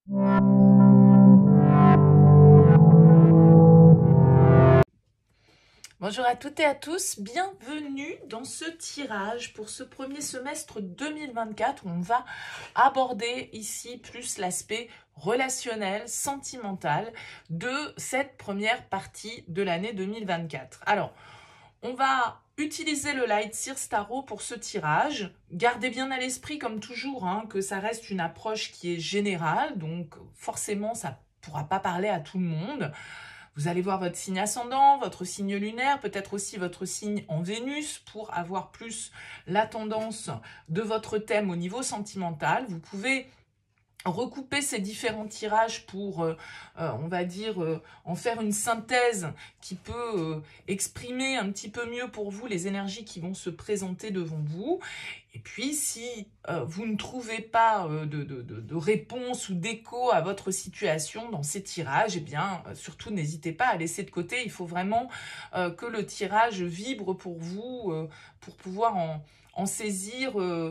Bonjour à toutes et à tous, bienvenue dans ce tirage pour ce premier semestre 2024 où on va aborder ici plus l'aspect relationnel, sentimental de cette première partie de l'année 2024. Alors, on va utiliser le Light Seers Tarot pour ce tirage. Gardez bien à l'esprit, comme toujours, que ça reste une approche qui est générale, donc forcément, ça ne pourra pas parler à tout le monde. Vous allez voir votre signe ascendant, votre signe lunaire, peut-être aussi votre signe en Vénus pour avoir plus la tendance de votre thème au niveau sentimental. Vous pouvez recouper ces différents tirages pour, on va dire, en faire une synthèse qui peut exprimer un petit peu mieux pour vous les énergies qui vont se présenter devant vous. Et puis, si vous ne trouvez pas de réponse ou d'écho à votre situation dans ces tirages, eh bien, surtout n'hésitez pas à laisser de côté. Il faut vraiment que le tirage vibre pour vous, pour pouvoir en saisir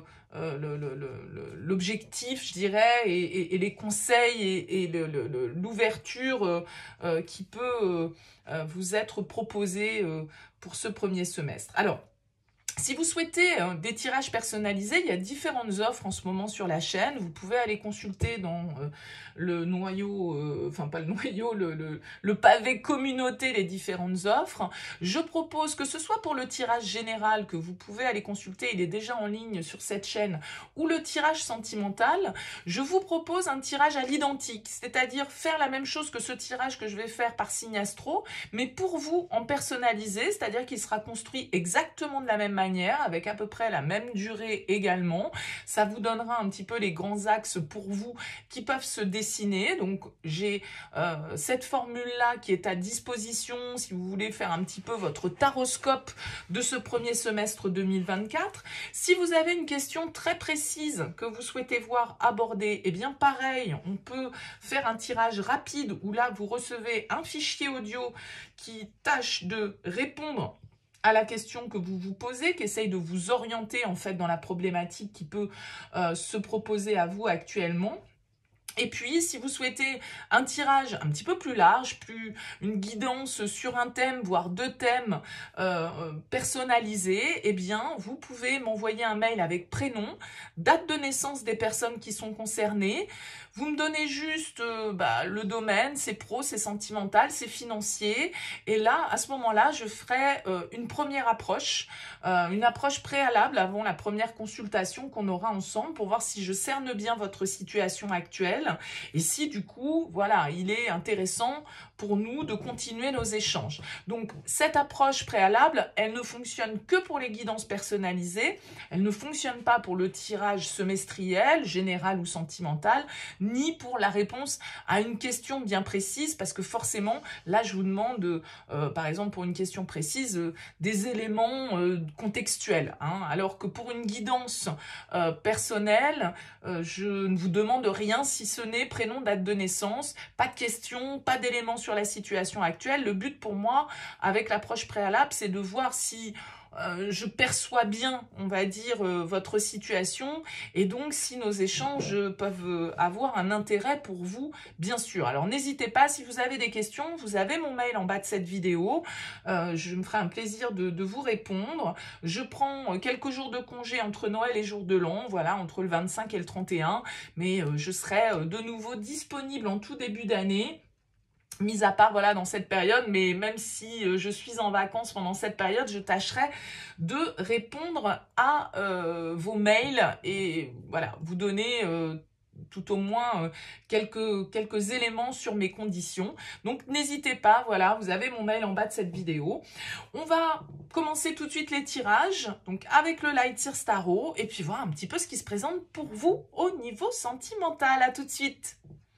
l'objectif, je dirais, et les conseils et l'ouverture qui peut vous être proposée pour ce premier semestre. Alors, si vous souhaitez des tirages personnalisés, il y a différentes offres en ce moment sur la chaîne. Vous pouvez aller consulter dans le noyau, enfin pas le noyau, le pavé communauté, les différentes offres. Je propose que ce soit pour le tirage général que vous pouvez aller consulter, il est déjà en ligne sur cette chaîne, ou le tirage sentimental, je vous propose un tirage à l'identique, c'est-à-dire faire la même chose que ce tirage que je vais faire par signe astro, mais pour vous en personnalisé, c'est-à-dire qu'il sera construit exactement de la même manière, avec à peu près la même durée également. Ça vous donnera un petit peu les grands axes pour vous qui peuvent se dessiner. Donc j'ai cette formule-là qui est à disposition si vous voulez faire un petit peu votre taroscope de ce premier semestre 2024. Si vous avez une question très précise que vous souhaitez voir abordée, eh bien pareil, on peut faire un tirage rapide où là vous recevez un fichier audio qui tâche de répondre à la question que vous vous posez, qui essaye de vous orienter en fait dans la problématique qui peut se proposer à vous actuellement. Et puis, si vous souhaitez un tirage un petit peu plus large, une guidance sur un thème, voire deux thèmes personnalisés, eh bien, vous pouvez m'envoyer un mail avec prénom, date de naissance des personnes qui sont concernées. Vous me donnez juste le domaine, c'est pro, c'est sentimental, c'est financier. Et là, à ce moment-là, je ferai une première approche, une approche préalable avant la première consultation qu'on aura ensemble pour voir si je cerne bien votre situation actuelle et si du coup, voilà, il est intéressant pour nous de continuer nos échanges. Donc, cette approche préalable, elle ne fonctionne que pour les guidances personnalisées, elle ne fonctionne pas pour le tirage semestriel, général ou sentimental, ni pour la réponse à une question bien précise, parce que forcément, là, je vous demande, par exemple, pour une question précise, des éléments contextuels, alors que pour une guidance personnelle, je ne vous demande rien si ce n'est prénom, date de naissance, pas de questions, pas d'éléments sur la situation actuelle. Le but pour moi, avec l'approche préalable, c'est de voir si je perçois bien, on va dire, votre situation et donc si nos échanges peuvent avoir un intérêt pour vous, bien sûr. Alors n'hésitez pas, si vous avez des questions, vous avez mon mail en bas de cette vidéo, je me ferai un plaisir de vous répondre. Je prends quelques jours de congé entre Noël et jour de l'an, voilà, entre le 25 et le 31, mais je serai de nouveau disponible en tout début d'année. Mis à part, voilà, dans cette période, mais même si je suis en vacances pendant cette période, je tâcherai de répondre à vos mails et voilà, vous donner tout au moins quelques éléments sur mes conditions. Donc n'hésitez pas, voilà, vous avez mon mail en bas de cette vidéo. On va commencer tout de suite les tirages, donc avec le Light Seers Tarot, et puis voir un petit peu ce qui se présente pour vous au niveau sentimental. À tout de suite.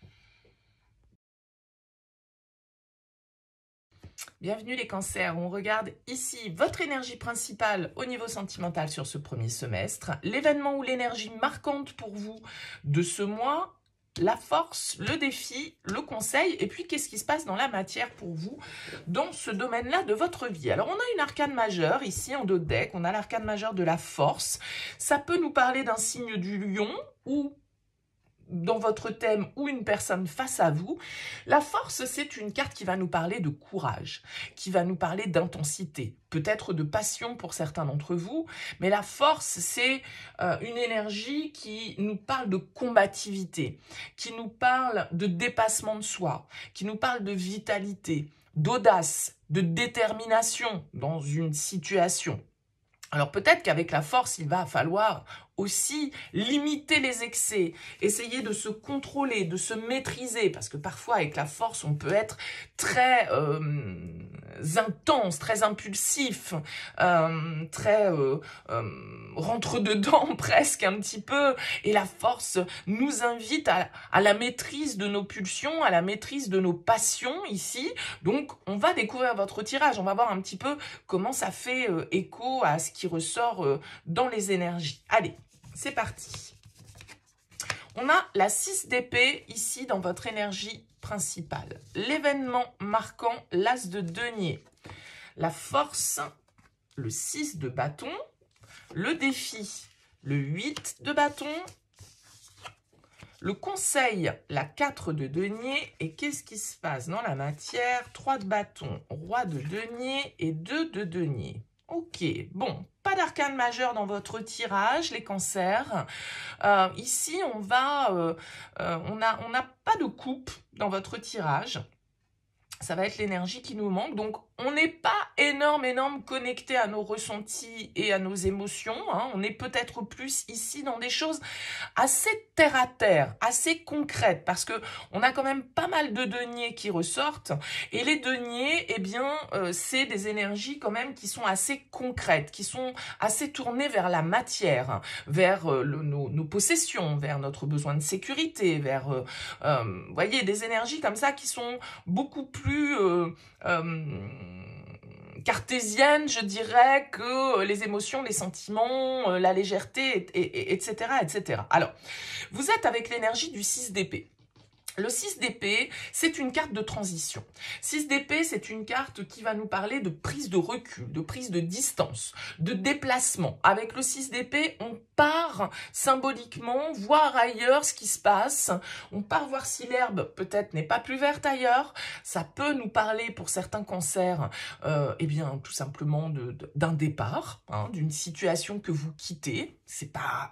Bienvenue les cancers, on regarde ici votre énergie principale au niveau sentimental sur ce premier semestre, l'événement ou l'énergie marquante pour vous de ce mois, la force, le défi, le conseil, et puis qu'est-ce qui se passe dans la matière pour vous dans ce domaine-là de votre vie. Alors on a une arcane majeure ici en dos de deck, on a l'arcane majeure de la force, ça peut nous parler d'un signe du lion ou dans votre thème ou une personne face à vous. La force, c'est une carte qui va nous parler de courage, qui va nous parler d'intensité, peut-être de passion pour certains d'entre vous, mais la force, c'est une énergie qui nous parle de combativité, qui nous parle de dépassement de soi, qui nous parle de vitalité, d'audace, de détermination dans une situation. Alors peut-être qu'avec la force, il va falloir aussi limiter les excès, essayer de se contrôler, de se maîtriser, parce que parfois avec la force, on peut être très intense, très impulsif, très rentre-dedans presque un petit peu, et la force nous invite à la maîtrise de nos pulsions, à la maîtrise de nos passions ici. Donc on va découvrir votre tirage, on va voir un petit peu comment ça fait écho à ce qui ressort dans les énergies. Allez, c'est parti. On a la 6 d'épée ici dans votre énergie principale. L'événement marquant l'as de denier. La force, le 6 de bâton. Le défi, le 8 de bâton. Le conseil, la 4 de denier. Et qu'est-ce qui se passe dans la matière? 3 de bâton, roi de denier et 2 de denier. Ok, bon, pas d'arcane majeur dans votre tirage, les cancers. Ici, on n'a pas de coupe dans votre tirage. Ça va être l'énergie qui nous manque. Donc, on n'est pas énorme connecté à nos ressentis et à nos émotions. Hein. On est peut-être plus ici dans des choses assez terre à terre, assez concrètes, parce que on a quand même pas mal de deniers qui ressortent. Et les deniers, eh bien, c'est des énergies quand même qui sont assez concrètes, qui sont assez tournées vers la matière, vers nos possessions, vers notre besoin de sécurité, vers, voyez, des énergies comme ça qui sont beaucoup plus cartésienne, je dirais, que les émotions, les sentiments, la légèreté, etc., etc. Alors, vous êtes avec l'énergie du 6 d'épée. Le 6 d'épée, c'est une carte de transition. 6 d'épée, c'est une carte qui va nous parler de prise de recul, de prise de distance, de déplacement. Avec le 6 d'épée, on part symboliquement voir ailleurs ce qui se passe. On part voir si l'herbe, peut-être, n'est pas plus verte ailleurs. Ça peut nous parler, pour certains cancers, eh bien, tout simplement d'un départ, hein, d'une situation que vous quittez. C'est pas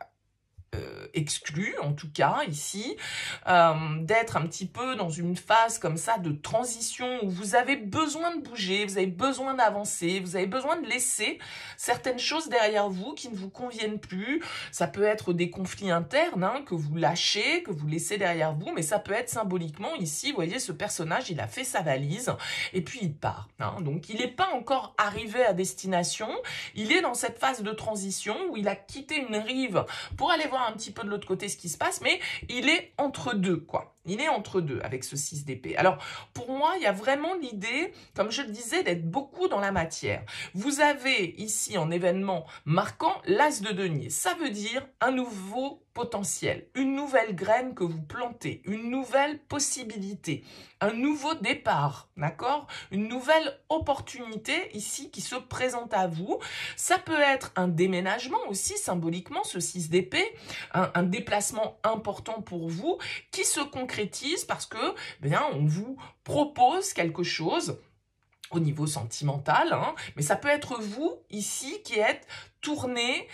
exclu, en tout cas, ici, d'être un petit peu dans une phase comme ça de transition où vous avez besoin de bouger, vous avez besoin d'avancer, vous avez besoin de laisser certaines choses derrière vous qui ne vous conviennent plus. Ça peut être des conflits internes, hein, que vous lâchez, que vous laissez derrière vous, mais ça peut être symboliquement, ici, vous voyez, ce personnage, il a fait sa valise et puis il part. Hein. Donc, il n'est pas encore arrivé à destination, il est dans cette phase de transition où il a quitté une rive pour aller voir un petit peu de l'autre côté ce qui se passe, mais il est entre deux, quoi. Il est entre deux avec ce 6 d'épée. Alors, pour moi, il y a vraiment l'idée, comme je le disais, d'être beaucoup dans la matière. Vous avez ici, en événement marquant, l'as de denier. Ça veut dire un nouveau potentiel, une nouvelle graine que vous plantez, une nouvelle possibilité, un nouveau départ, d'accord? Une nouvelle opportunité ici qui se présente à vous. Ça peut être un déménagement aussi, symboliquement, ce 6 d'épée, un déplacement important pour vous qui se concrétise parce que, bien, on vous propose quelque chose au niveau sentimental, hein, mais ça peut être vous, ici, qui êtes tourné.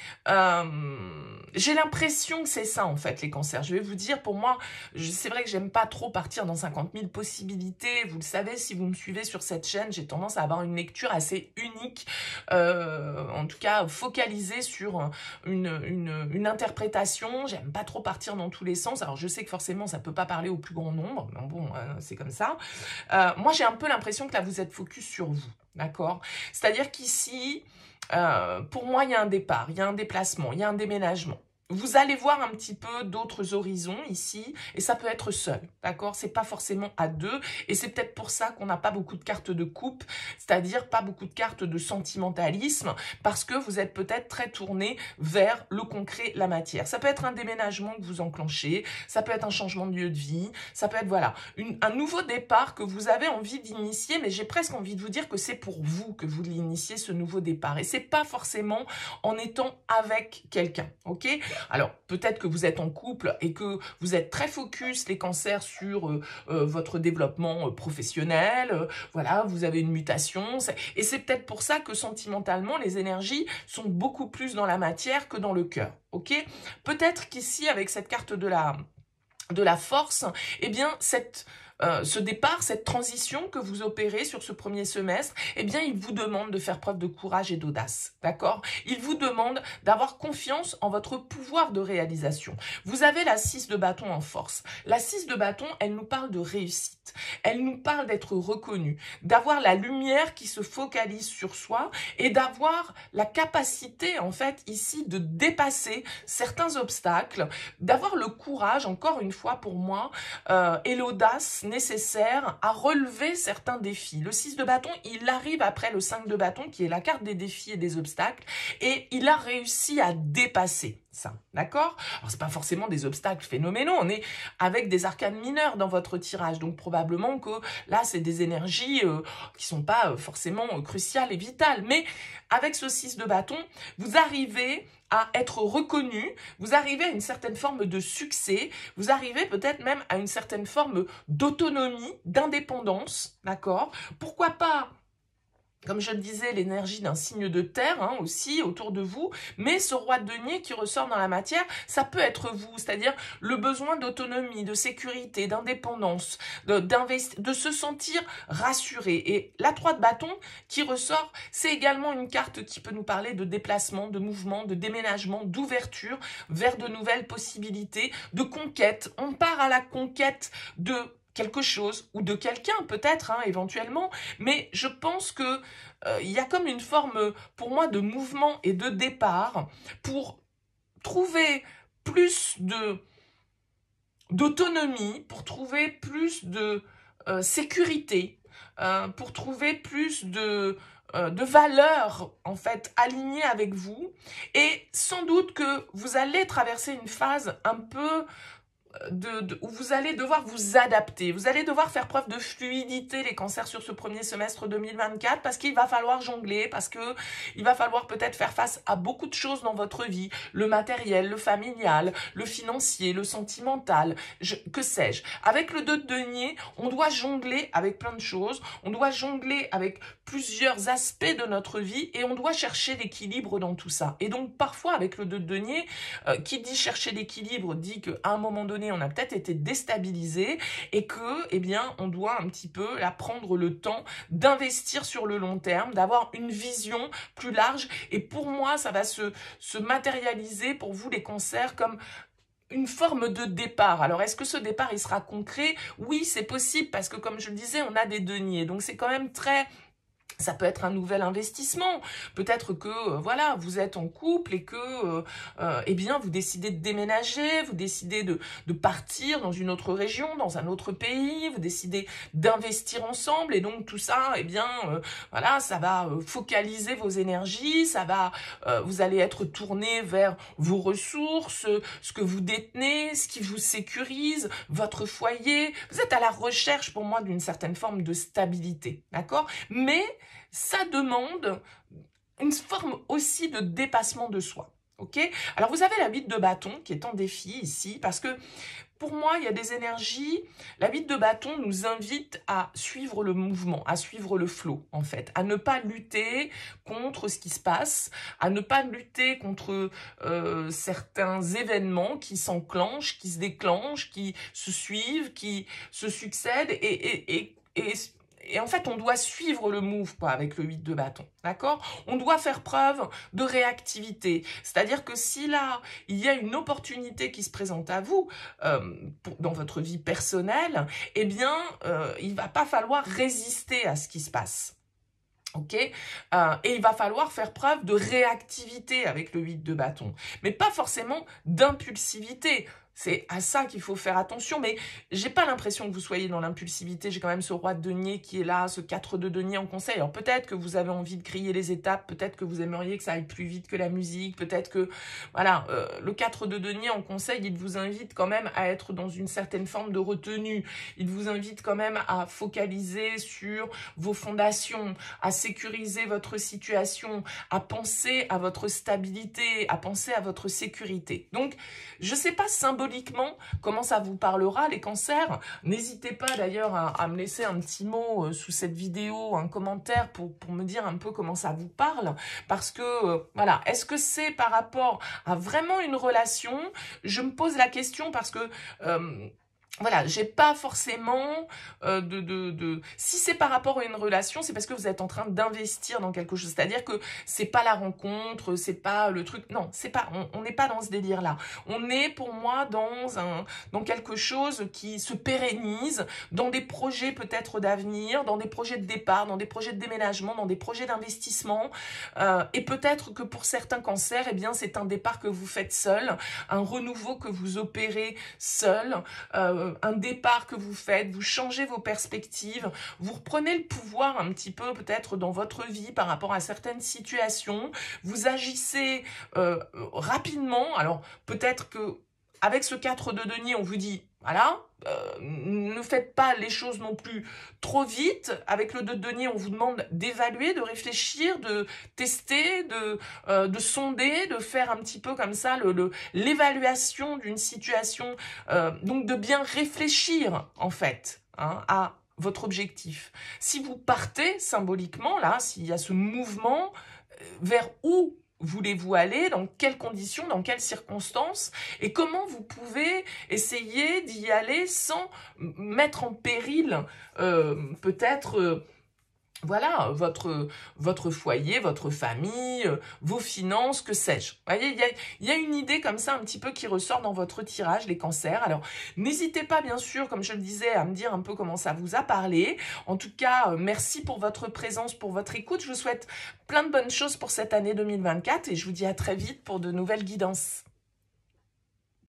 J'ai l'impression que c'est ça, en fait, les cancers. Je vais vous dire, pour moi, c'est vrai que j'aime pas trop partir dans 50 000 possibilités. Vous le savez, si vous me suivez sur cette chaîne, j'ai tendance à avoir une lecture assez unique, en tout cas focalisée sur une interprétation. J'aime pas trop partir dans tous les sens. Alors, je sais que forcément, ça peut pas parler au plus grand nombre, mais bon, c'est comme ça. Moi, j'ai un peu l'impression que là, vous êtes focus sur vous, d'accord? C'est-à-dire qu'ici, pour moi, il y a un départ, il y a un déplacement, il y a un déménagement. Vous allez voir un petit peu d'autres horizons ici, et ça peut être seul, d'accord? C'est pas forcément à deux, et c'est peut-être pour ça qu'on n'a pas beaucoup de cartes de coupe, c'est-à-dire pas beaucoup de cartes de sentimentalisme, parce que vous êtes peut-être très tourné vers le concret, la matière. Ça peut être un déménagement que vous enclenchez, ça peut être un changement de lieu de vie, ça peut être, voilà, un nouveau départ que vous avez envie d'initier, mais j'ai presque envie de vous dire que c'est pour vous que vous l'initiez, ce nouveau départ, et c'est pas forcément en étant avec quelqu'un, ok? Alors, peut-être que vous êtes en couple et que vous êtes très focus, les cancers, sur votre développement professionnel. Voilà, vous avez une mutation. Et c'est peut-être pour ça que sentimentalement, les énergies sont beaucoup plus dans la matière que dans le cœur. Ok? Peut-être qu'ici, avec cette carte de la force, eh bien, ce départ, cette transition que vous opérez sur ce premier semestre, eh bien, il vous demande de faire preuve de courage et d'audace, d'accord? Il vous demande d'avoir confiance en votre pouvoir de réalisation. Vous avez la 6 de bâton en force. La 6 de bâton, elle nous parle de réussite. Elle nous parle d'être reconnu, d'avoir la lumière qui se focalise sur soi et d'avoir la capacité, en fait, ici, de dépasser certains obstacles, d'avoir le courage, encore une fois pour moi, et l'audace nécessaire à relever certains défis. Le 6 de bâton, il arrive après le 5 de bâton, qui est la carte des défis et des obstacles, et il a réussi à dépasser ça, d'accord? Alors, c'est pas forcément des obstacles phénoménaux, on est avec des arcanes mineurs dans votre tirage, donc probablement que là, c'est des énergies qui sont pas forcément cruciales et vitales, mais avec ce 6 de bâton, vous arrivez à être reconnu, vous arrivez à une certaine forme de succès, vous arrivez peut-être même à une certaine forme d'autonomie, d'indépendance, d'accord? Pourquoi pas, comme je le disais, l'énergie d'un signe de terre aussi autour de vous, mais ce roi de denier qui ressort dans la matière, ça peut être vous, c'est-à-dire le besoin d'autonomie, de sécurité, d'indépendance, de se sentir rassuré. Et la 3 de bâton qui ressort, c'est également une carte qui peut nous parler de déplacement, de mouvement, de déménagement, d'ouverture vers de nouvelles possibilités, de conquête. On part à la conquête de quelque chose ou de quelqu'un peut-être éventuellement, mais je pense que il y a comme une forme pour moi de mouvement et de départ pour trouver plus d'autonomie, pour trouver plus de sécurité, pour trouver plus de valeurs en fait alignées avec vous, et sans doute que vous allez traverser une phase un peu où vous allez devoir vous adapter, vous allez devoir faire preuve de fluidité, les cancers, sur ce premier semestre 2024, parce qu'il va falloir jongler, parce que il va falloir peut-être faire face à beaucoup de choses dans votre vie, le matériel, le familial, le financier, le sentimental, que sais-je. Avec le 2 de denier, on doit jongler avec plein de choses, on doit jongler avec plusieurs aspects de notre vie, et on doit chercher l'équilibre dans tout ça. Et donc parfois avec le 2 de denier, qui dit chercher l'équilibre, dit qu'à un moment donné, on a peut-être été déstabilisé et que, eh bien, on doit un petit peu là prendre le temps d'investir sur le long terme, d'avoir une vision plus large. Et pour moi, ça va se matérialiser pour vous, les cancers, comme une forme de départ. Alors, est-ce que ce départ, il sera concret? Oui, c'est possible, parce que, comme je le disais, on a des deniers. Donc, c'est quand même très... Ça peut être un nouvel investissement. Peut-être que, voilà, vous êtes en couple et que, eh bien, vous décidez de déménager, vous décidez de partir dans une autre région, dans un autre pays, vous décidez d'investir ensemble, et donc tout ça, eh bien, voilà, ça va focaliser vos énergies, ça va, vous allez être tourné vers vos ressources, ce que vous détenez, ce qui vous sécurise, votre foyer. Vous êtes à la recherche, pour moi, d'une certaine forme de stabilité, d'accord? Mais ça demande une forme aussi de dépassement de soi, ok? Alors, vous avez la 8 de bâton qui est en défi ici, parce que pour moi, il y a des énergies. La 8 de bâton nous invite à suivre le mouvement, à suivre le flot, en fait, à ne pas lutter contre ce qui se passe, à ne pas lutter contre certains événements qui s'enclenchent, qui se déclenchent, qui se suivent, qui se succèdent, et en fait, on doit suivre le move, quoi, avec le 8 de bâton, d'accord? On doit faire preuve de réactivité. C'est-à-dire que si là, il y a une opportunité qui se présente à vous, dans votre vie personnelle, eh bien, il va pas falloir résister à ce qui se passe. Ok, et il va falloir faire preuve de réactivité avec le 8 de bâton, mais pas forcément d'impulsivité. C'est à ça qu'il faut faire attention, mais j'ai pas l'impression que vous soyez dans l'impulsivité. J'ai quand même ce roi de denier qui est là, ce 4 de denier en conseil. Alors peut-être que vous avez envie de griller les étapes, peut-être que vous aimeriez que ça aille plus vite que la musique, peut-être que, voilà, le 4 de denier en conseil, il vous invite quand même à être dans une certaine forme de retenue. Il vous invite quand même à focaliser sur vos fondations, à sécuriser votre situation, à penser à votre stabilité, à penser à votre sécurité. Donc, je sais pas symboliquement comment ça vous parlera, les cancers. N'hésitez pas d'ailleurs à me laisser un petit mot sous cette vidéo, un commentaire pour me dire un peu comment ça vous parle. Parce que, voilà, est-ce que c'est par rapport à vraiment une relation? Je me pose la question parce que... voilà, j'ai pas forcément Si c'est par rapport à une relation, c'est parce que vous êtes en train d'investir dans quelque chose. C'est-à-dire que c'est pas la rencontre, c'est pas le truc... Non, c'est pas, on n'est pas dans ce délire-là. On est, pour moi, dans quelque chose qui se pérennise, dans des projets peut-être d'avenir, dans des projets de départ, dans des projets de déménagement, dans des projets d'investissement. Et peut-être que pour certains cancers, eh bien, c'est un départ que vous faites seul, un renouveau que vous opérez seul, un départ que vous faites, vous changez vos perspectives, vous reprenez le pouvoir un petit peu peut-être dans votre vie par rapport à certaines situations, vous agissez rapidement. Alors peut-être que avec ce 4 de denier, on vous dit, voilà, ne faites pas les choses non plus trop vite. Avec le 2 de denier, on vous demande d'évaluer, de réfléchir, de tester, de sonder, de faire un petit peu comme ça l'évaluation d'une situation. Donc de bien réfléchir, en fait, hein, à votre objectif. Si vous partez symboliquement, là, s'il y a ce mouvement, vers où voulez-vous aller, dans quelles conditions, dans quelles circonstances, et comment vous pouvez essayer d'y aller sans mettre en péril peut-être voilà, votre foyer, votre famille, vos finances, que sais-je. Vous voyez, il y a une idée comme ça un petit peu qui ressort dans votre tirage, les cancers. Alors, n'hésitez pas, bien sûr, comme je le disais, à me dire un peu comment ça vous a parlé. En tout cas, merci pour votre présence, pour votre écoute. Je vous souhaite plein de bonnes choses pour cette année 2024 et je vous dis à très vite pour de nouvelles guidances.